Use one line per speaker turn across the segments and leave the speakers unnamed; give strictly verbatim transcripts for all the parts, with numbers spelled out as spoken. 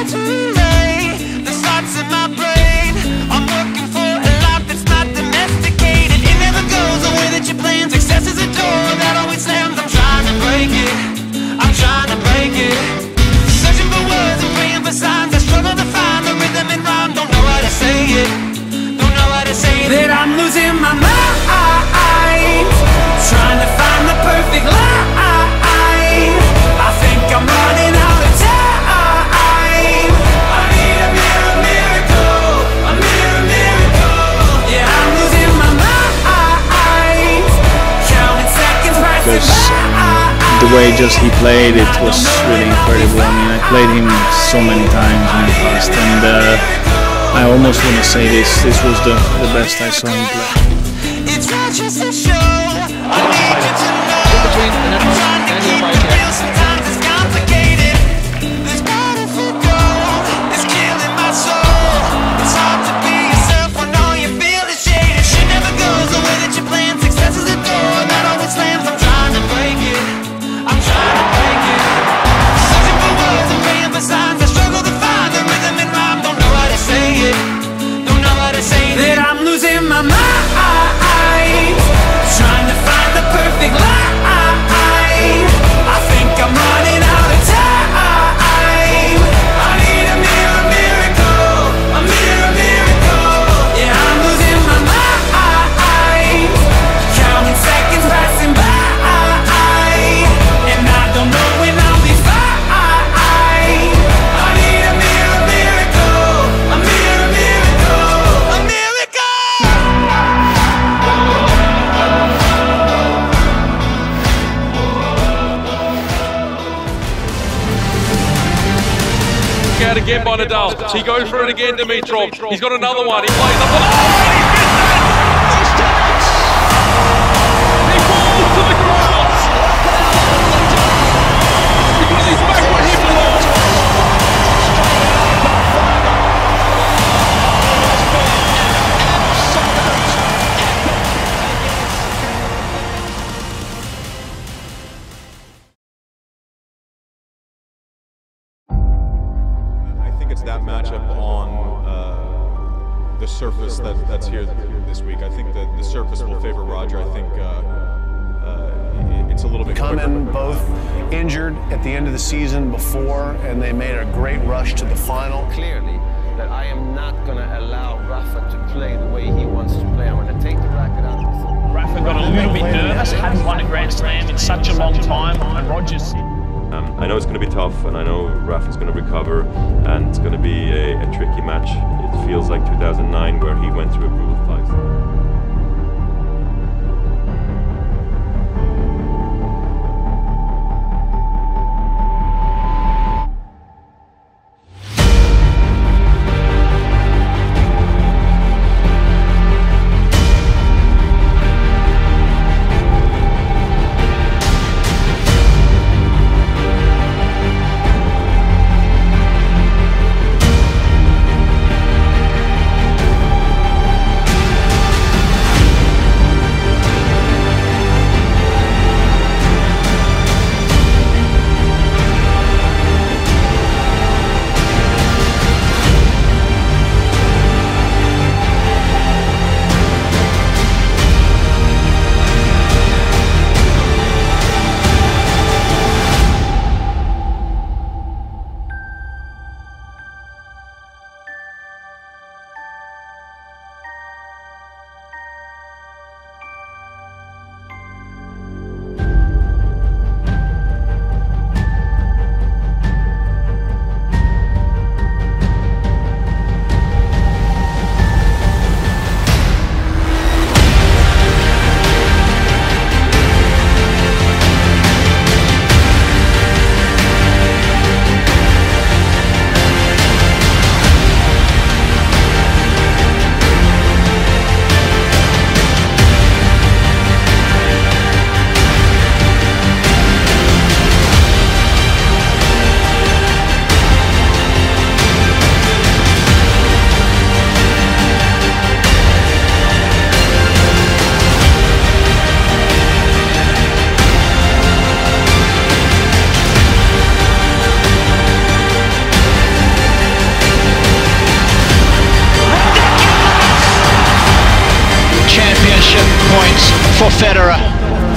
it's me, the thoughts in my brain. I'm looking for a life that's not domesticated. It never goes the way that you plan. Success is a door that always slams. I'm trying to break it, I'm trying to break it. Searching for words and praying for signs. I struggle to find the rhythm and rhyme. Don't know how to say it, don't know how to say it. That I'm losing my mind, trying to find the perfect line. I think I'm running out of time. I need a mirror, miracle, a mirror, miracle. Yeah, I'm losing my mind, counting seconds passing by.
The way just he played, it was really incredible. I mean, I played him so many times in the past, and uh, I almost want to say this this was the, the best I saw him play.
It's not just a show, I need you to know. I'm trying to keep it real, sometimes it's complicated. This battle for gold is killing my soul. It's hard to be yourself when all you feel is shaded. Shit never goes the way that you plan. Success is a door that always slams. I'm trying to break it, I'm trying to break it. Searching for words and praying for signs. I struggle to find the rhythm and rhyme. Don't know how to say it, don't know how to say it. That I'm losing my mind, trying to find the perfect line. I think I'm running out of time. I need a mirror, miracle, a mirror, miracle. Yeah, I'm losing my mind, counting seconds passing by, and I don't know when I'll be fine. I need a mirror, miracle, a mirror, miracle, a miracle.
Out again by Nadal. He goes for it again, Dimitrov. He's got another one. He plays up. Oh, he's done it! He falls to the ground. Because he's back where he belongs.
It's that matchup on uh, the surface that, that's here this week. I think that the surface will favor Roger. I think uh, uh, it's a little bit
Come
quicker.
in both injured at the end of the season before, and they made a great rush to the final.
Clearly, that I am not going to allow Rafa to play the way he wants to play. I'm going to take the racket out.
Rafa got a little bit nervous, hadn't won a Grand Slam in such a long time, and Roger's...
Um, I know it's going to be tough, and I know Rafa's going to recover, and it's going to be a, a tricky match. It feels like two thousand nine, where he went through a brutal fight.
for Federer.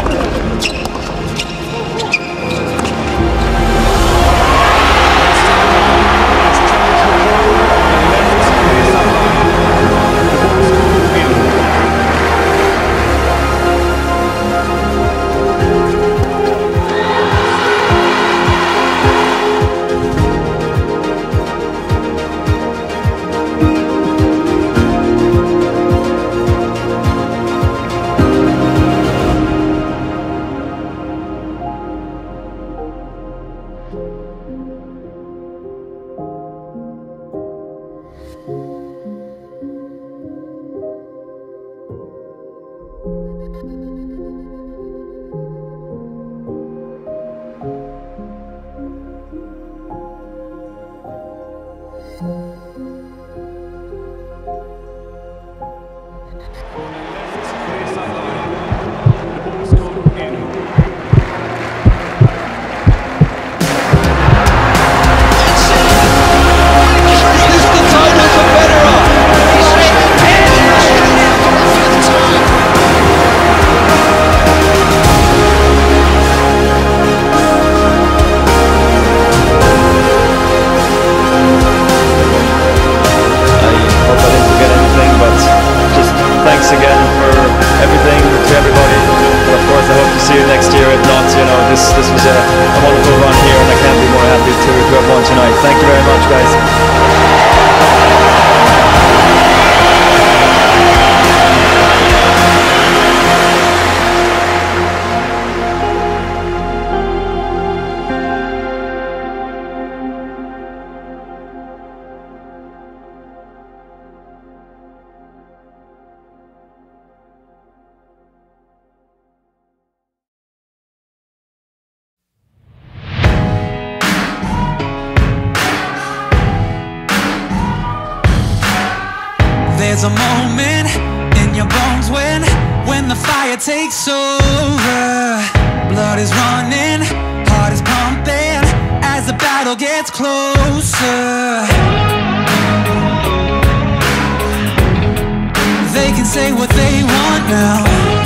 There's a moment in your bones when, when the fire takes over. Blood is running, heart is pumping as the battle gets closer. They can say what they want now,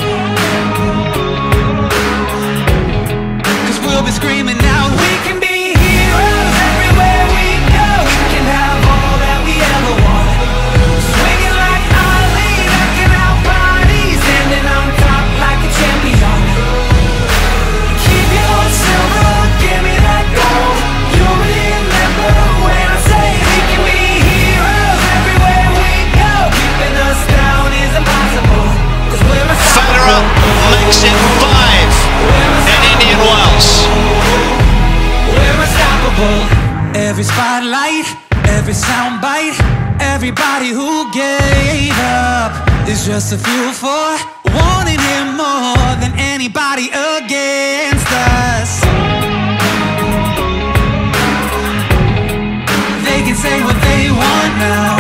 'cause we'll be screaming out, we can be heroes everywhere we go. We can have all that we ever want. Swinging like Ali, knocking out bodies, standing on top like a champion. Keep your silver, give me that gold. You'll remember when I say we can be heroes everywhere we go. Keeping us down is impossible, 'cause we're
Federer makes it five in Indian Wells.
We're unstoppable. Every spotlight, every soundbite, everybody who gave up is just a fuel for wanting him more than anybody against us. They can say what they want now,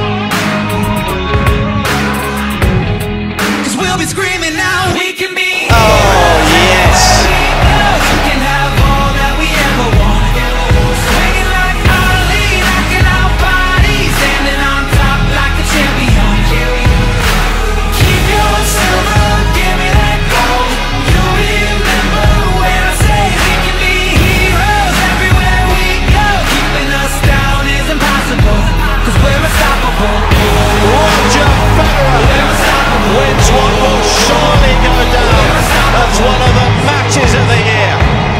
'cause we'll be screaming now, we can be
Oh, yes.
we can have all that we ever want. Swinging like Ali, knocking out bodies, standing on top like a champion. Keep your silver, give me that gold. You'll remember when I say we can be heroes everywhere we go. Keeping us down is impossible, 'cause we're unstoppable.
Roger Federer wins what will surely go down as one of the matches of the year.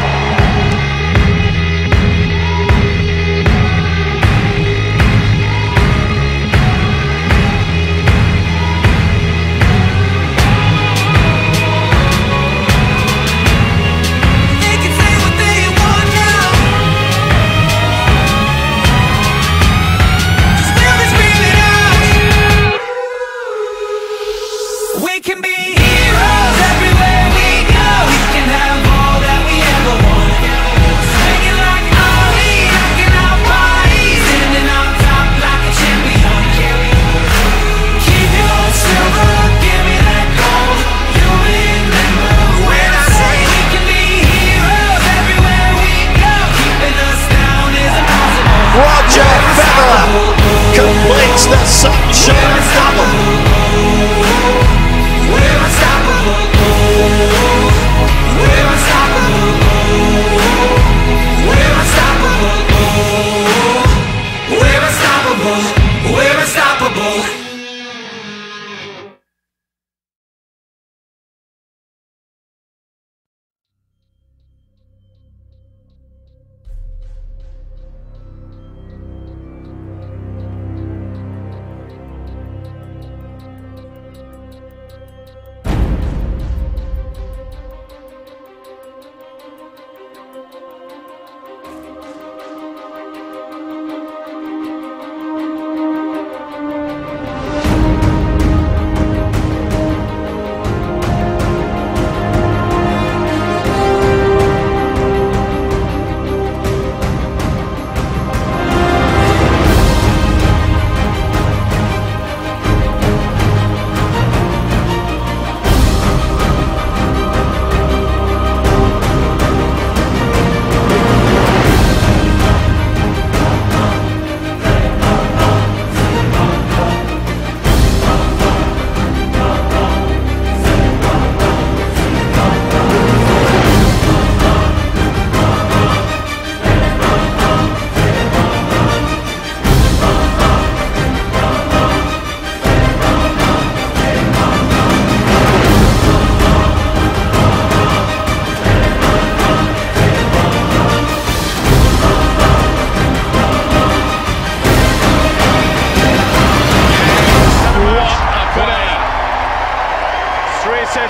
They can say what they want now, 'cause we'll be screaming out, we can be heroes everywhere we go. We can have all that we ever want. Swinging like Ali, knocking out bodies, standing on top like a champion. Keep your silver, give me that gold. You'll remember when I say we can be heroes everywhere we go. Keeping us down is impossible.
Roger Federer completes the sunshine double.
We're unstoppable.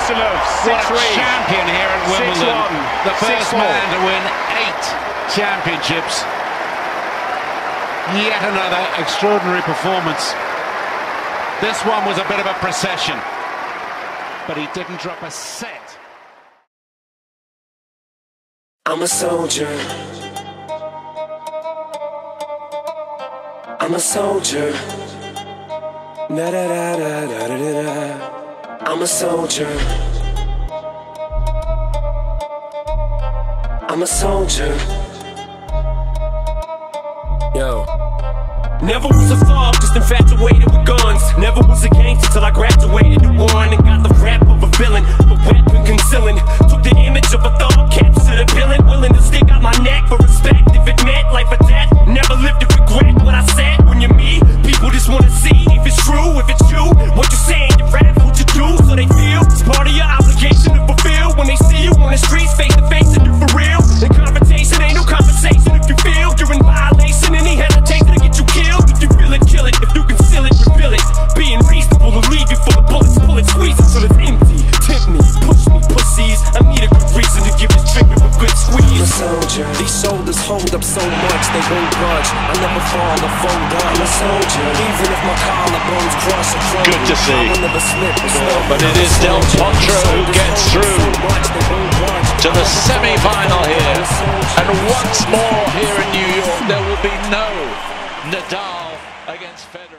What a champion here at Wimbledon. The first man to win eight championships. Yet another extraordinary performance. This one was a bit of a procession, but he didn't drop a set.
I'm a soldier. I'm a soldier. Da da da da da da da. I'm a soldier. I'm a soldier. Yo. Never was a thug, just infatuated with guns. Never was a gangster till I graduated to one and got the rap of a villain, a weapon concealing. Took the image of a thug, captured a villain, willing to stick out my neck for respect if it meant life or death. Never lived to regret what I said. When you're me, people just wanna see if it's true, if it's you. What you saying, you rap, what you do, so they feel it's part of your obligation to fulfill. When they see you on the streets, face to face, and you for real. The confrontation ain't no conversation if you feel you're in violation. Any hesitation to get you killed. If you feel it, kill it. If you conceal it, reveal it. Being reasonable to leave you full of bullets, pull it, squeeze it till it's empty. Tempt me, push me, pussies. I need a good reason to give this trigger a good squeeze. I'm a soldier. These shoulders hold up so much they won't budge. I never fall or fold up. I'm a soldier. Even if my collarbones crush or crumble,
good to see.
I will never slip or slump.
But it is Del Potro who gets through to the semi-final here. And once more here in New York, there will be no Nadal against Federer.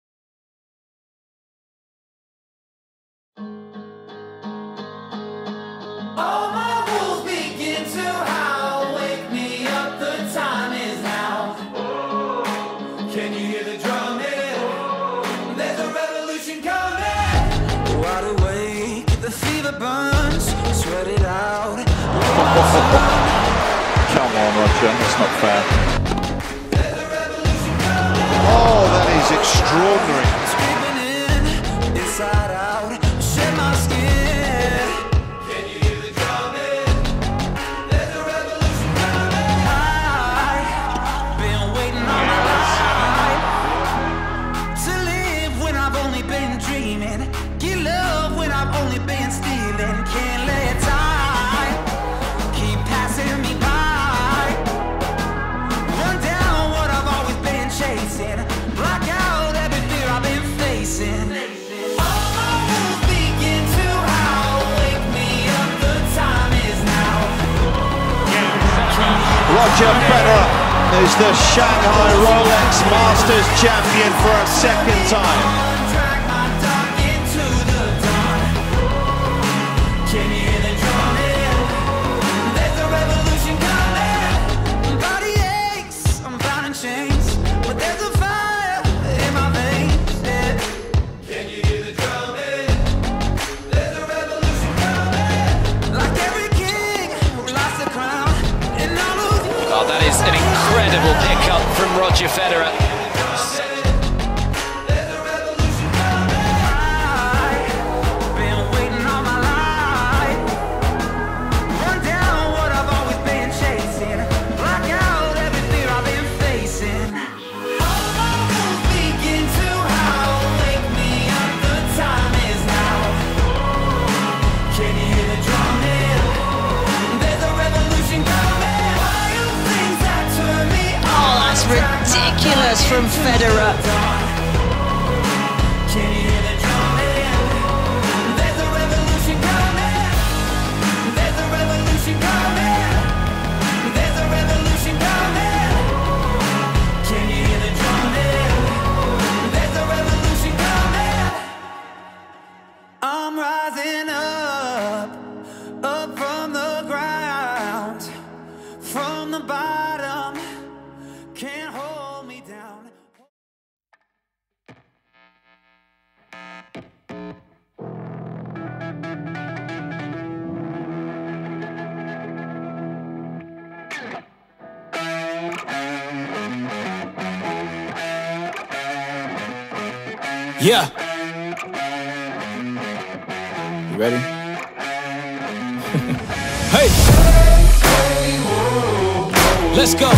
All my wolves begin to howl. Wake me up, the time is now. Can you hear the drumming? There's a revolution coming. Wide awake, the fever burns. Sweat it out.
Come on, Roger, that's not fair. Oh, that is extraordinary.
Screaming in, inside out, shed my skin. Can you hear the drumming? There's a revolution coming. I've been waiting all my life to live when I've only been dreaming. Get love when I've only been stealing. Can't let time keep passing me by. Run down what I've always been chasing. Block out every fear I've been facing. All my wolves begin to howl. Wake me up, the time is now.
Roger Federer is the Shanghai Rolex Masters champion for a second time.
Drag my dog into the dawn. Can you hear the drumming? There's a revolution coming. Body aches, I'm bound in chains, but there's a fire in my veins. Yeah. Can you hear the drumming? There's a revolution coming. Like every king who lost the crown, and all of you.
Oh, that is an incredible pickup from Roger Federer.
Ridiculous from Federer.
Can you hear the drumming? There's a revolution coming. There's a revolution coming. There's a revolution coming. Can you hear the drumming? There's a revolution coming. I'm rising up, up from the ground, from the bottom. Can't hold me down.
Yeah. You ready? Hey! Let's go.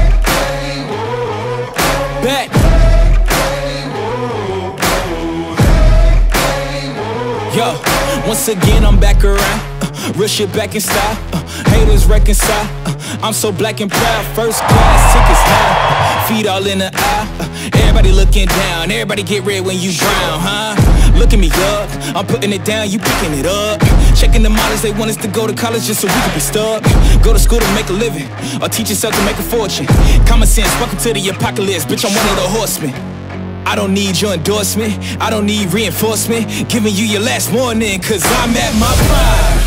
Bet. Yo, Once again, I'm back around. Uh, real shit back in style. Uh, haters reconcile. Uh, I'm so black and proud. First class tickets now. Uh, feet all in the eye. Uh, everybody looking down. Everybody get red when you drown, huh? Looking me up. I'm putting it down. You picking it up. Checking the models. They want us to go to college just so we can be stuck. Go to school to make a living, or teach yourself to make a fortune. Common sense. Welcome to the apocalypse. Bitch, I'm one of the horsemen. I don't need your endorsement, I don't need reinforcement, giving you your last warning, cause I'm at my prime.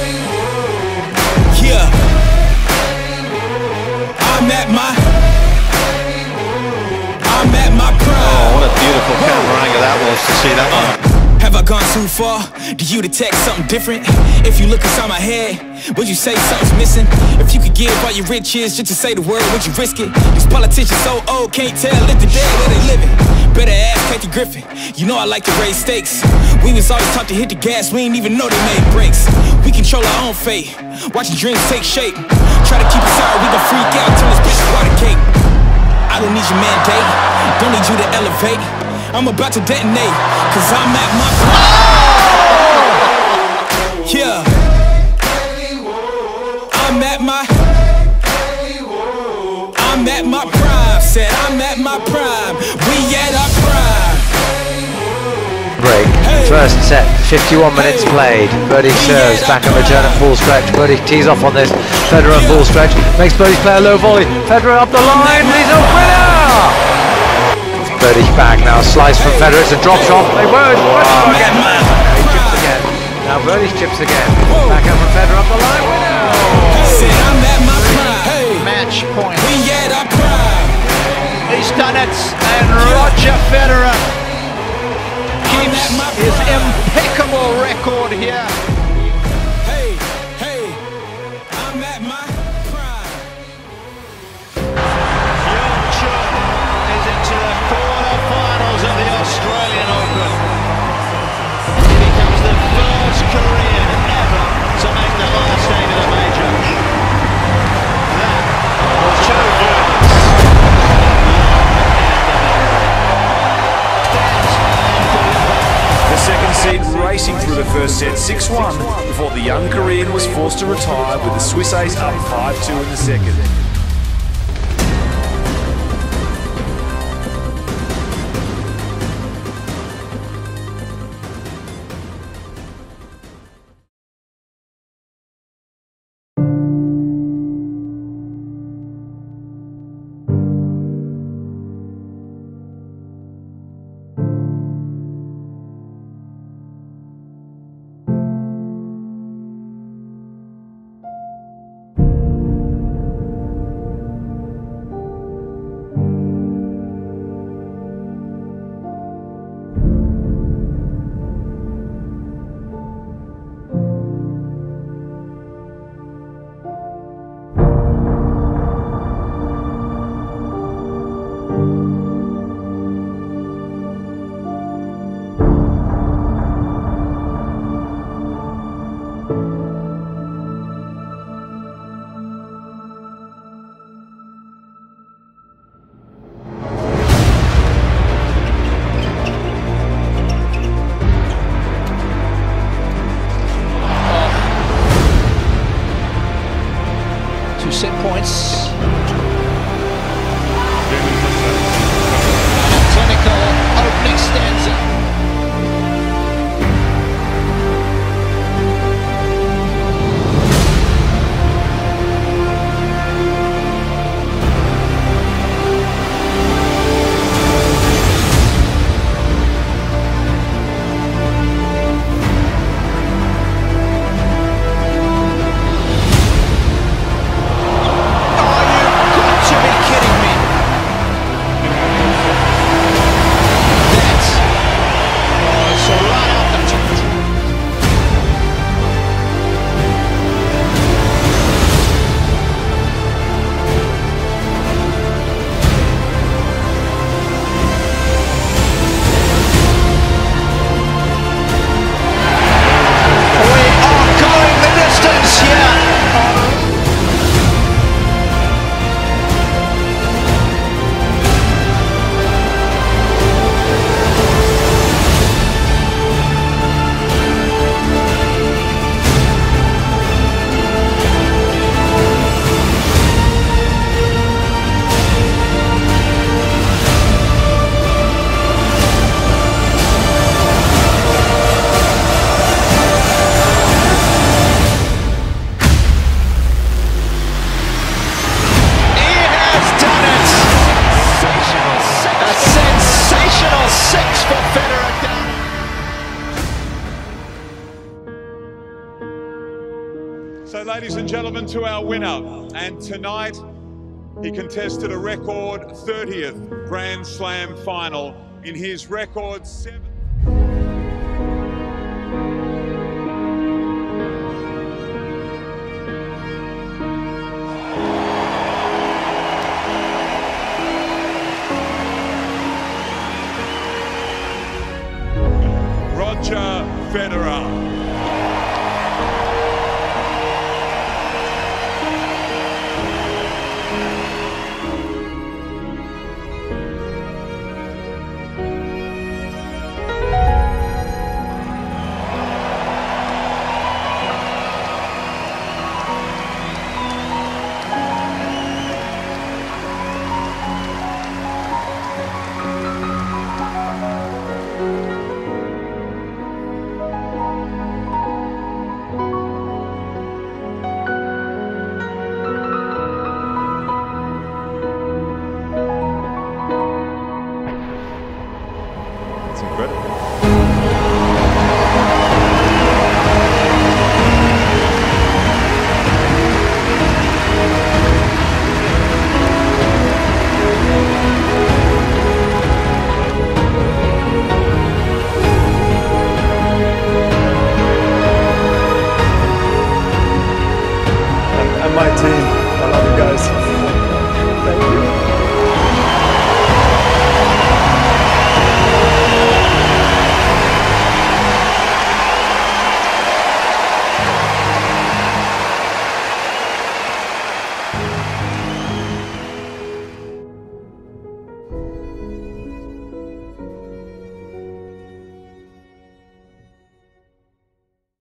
Yeah. I'm at my I'm at my prime.
Oh, what a beautiful camera angle that was to see that one.
Have I gone too far? Do you detect something different? If you look inside my head, would you say something's missing? If you could give all your riches just to say the word, would you risk it? These politicians so old, can't tell if the dead where they living. Better ask Kathy Griffin, you know I like to raise stakes. We was always taught to hit the gas, we ain't even know they made breaks. We control our own fate, watching dreams take shape. Try to keep us out, we gon' freak out, turn this bitch to water cake. I don't need your mandate, don't need you to elevate. I'm about to detonate, cause I'm at my prime. Yeah. I'm at my I'm at my prime. Said I'm at my prime. We at our prime.
Break. First set, fifty-one minutes played. Birdie serves, back and return at full stretch. Birdie tees off on this. Federer at full stretch. Makes Birdie play a low volley. Federer up the line. He's a winner! Birdie's back now, slice from Federer, it's a drop shot, they won't, wow, again, he chips again, now Birdie chips again, back up from Federer up the line, winner!
Match point. We at our prime. He's done it, and Roger Federer keeps his impeccable record here.
Hey, hey, I'm at my
quarterfinals of the Australian Open. He becomes the first Korean ever to make the last eight of the major. That was Joe
The second seed racing through the first set six one before the young Korean was forced to retire with the Swiss ace up five two in the second.
ladies and gentlemen, to our winner. And tonight, he contested a record thirtieth Grand Slam final in his record seventh. Roger Federer.